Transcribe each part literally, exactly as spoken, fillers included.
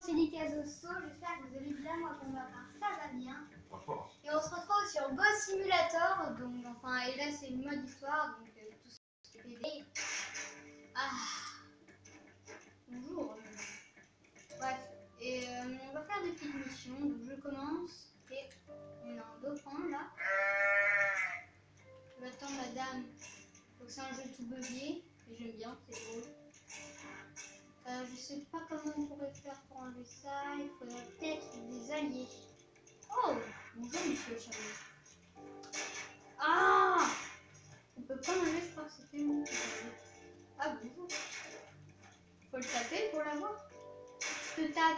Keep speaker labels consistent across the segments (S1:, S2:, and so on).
S1: C'est Nicazosso, j'espère que vous allez bien, moi pour ma part ça va bien. Et on se retrouve sur Ghost Simulator, donc enfin et là c'est une mode histoire, donc euh, tout ce qui est P D. Ah bonjour. Bref, et euh, on va faire des petites missions, donc je commence et on a un dauphin là. Je vais attendre madame, donc c'est un jeu tout bugué, et j'aime bien, c'est drôle. Euh, je sais pas comment on pourrait faire pour enlever ça. Il faudrait peut-être des alliés. Oh, bonjour monsieur le chameau. Ah, on peut pas l'enlever, je crois que c'était mon. Ah bonjour. Faut le taper pour l'avoir. Je te tape.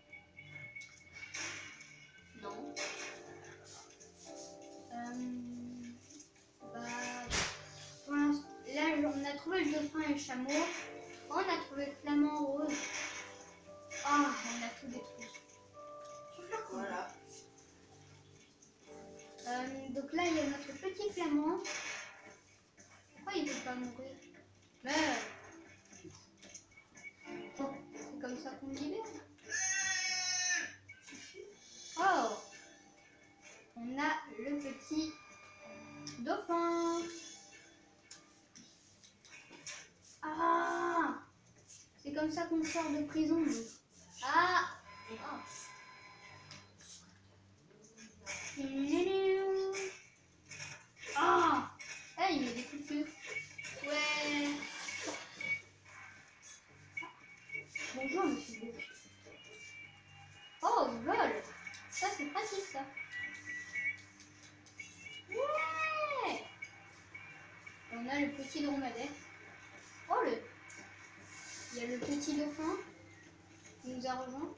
S1: Non. Euh, bah, pour l'instant, là on a trouvé le dauphin et le chameau. On a trouvé le flamant rose. Ah, on a tout détruit. Voilà. Euh, donc là, il y a notre petit flamand. Pourquoi il ne veut pas mourir? Mais bon, c'est comme ça qu'on le libère. Oh, on a le petit dauphin. Ah, c'est comme ça qu'on sort de prison. Ah, ah. Ah, hey, il met des coups de feu. Ouais. Bonjour, monsieur Bouc. Oh, vol. Ça, c'est pratique, ça. Ouais. On a le petit dromadaire. Oh, le... il y a le petit dauphin qui nous a rejoint.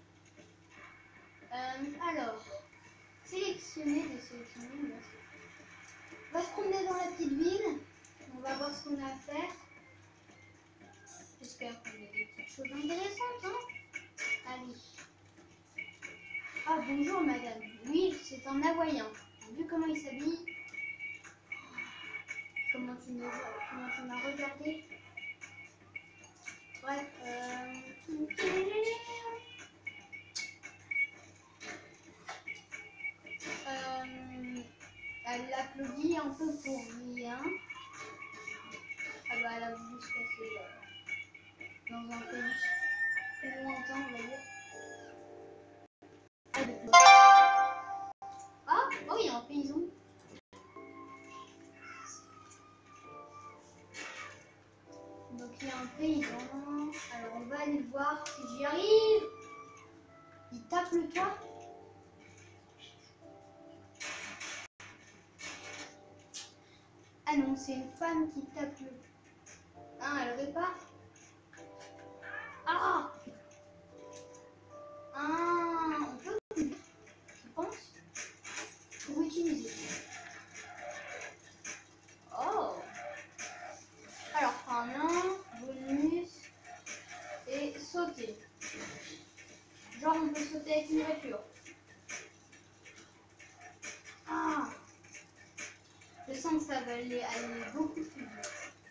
S1: Euh, alors, sélectionner, de sélectionner. On va se promener dans la petite ville. On va voir ce qu'on a à faire. J'espère qu'on a des petites choses intéressantes, hein. Allez. Ah, bonjour madame. Oui, c'est un Hawaïen. Vu comment il s'habille. Comment tu me comment tu m'as regardé. Bref. Euh... Euh... Elle l'applaudit un peu pour rien. Ah bah elle a voulu se passer euh, dans un pays plus lointain, on va dire. Ah, oh, il y a un paysan. Donc il y a un paysan. Alors on va aller voir si j'y arrive. Il tape le toit. Ah non, c'est une femme qui tape le... Ah, elle répare. Ah Ah, on peut, je pense, pour utiliser. Oh. Alors, frein à main, bonus et sauter. Genre, on peut sauter avec une voiture. Ah, je sens que ça va aller, aller beaucoup plus vite.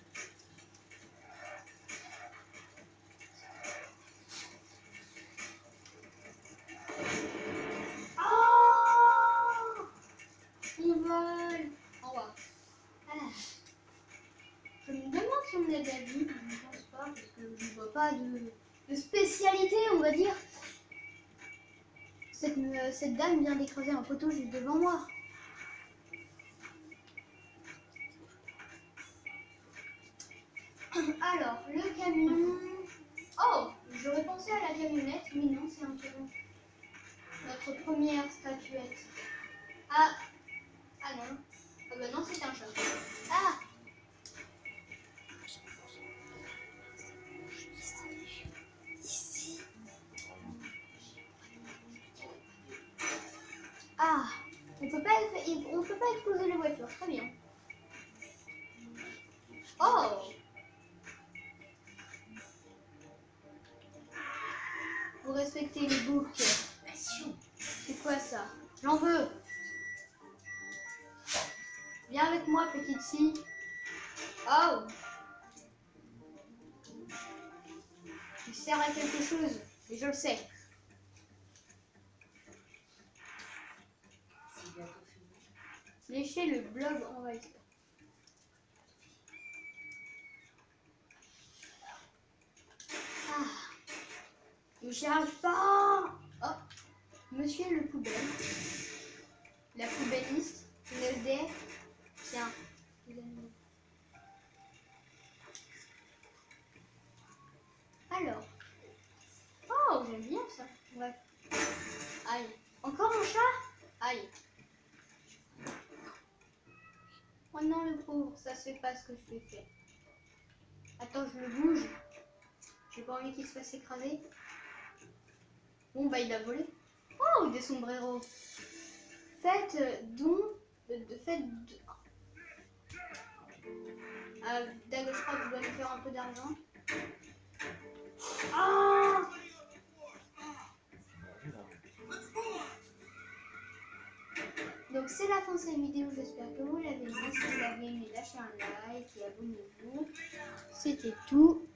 S1: On vole. Au revoir. Ah. Je me demande si on est d'avis, je ne pense pas, parce que je ne vois pas de, de spécialité, on va dire. Cette, euh, cette dame vient d'écraser un poteau juste devant moi. Alors, le camion... Oh, j'aurais pensé à la camionnette, mais non, c'est un camion. Notre première statuette. Ah, ah non. Ah bah non, c'est un chat. Ah. Ici. Ah, on peut pas, on peut pas exploser les voitures, très bien. Oh. Vous respectez les boucs. C'est quoi ça? J'en veux. Viens avec moi, petite fille. Oh. Tu sers à quelque chose, et je le sais. Lécher le blob envahisseur. Ah. Mais j'y arrive pas. Oh. Monsieur le poubelle. La poubelliste. Le S D F. Tiens. Alors. Oh, j'aime bien ça. Bref. Aïe. Encore un chat? Aïe. Oh non, le pauvre, ça se fait pas ce que je lui ai fait. Attends, je le bouge. J'ai pas envie qu'il se fasse écraser. Bon, bah, il a volé. Oh, des sombreros. Faites euh, don. De, de, faites. De... Euh, Dago, je crois que je dois lui faire un peu d'argent. Ah! Donc c'est la fin de cette vidéo, j'espère que vous l'avez aimé. Si vous l'avez aimé, lâchez un like et abonnez-vous. C'était tout.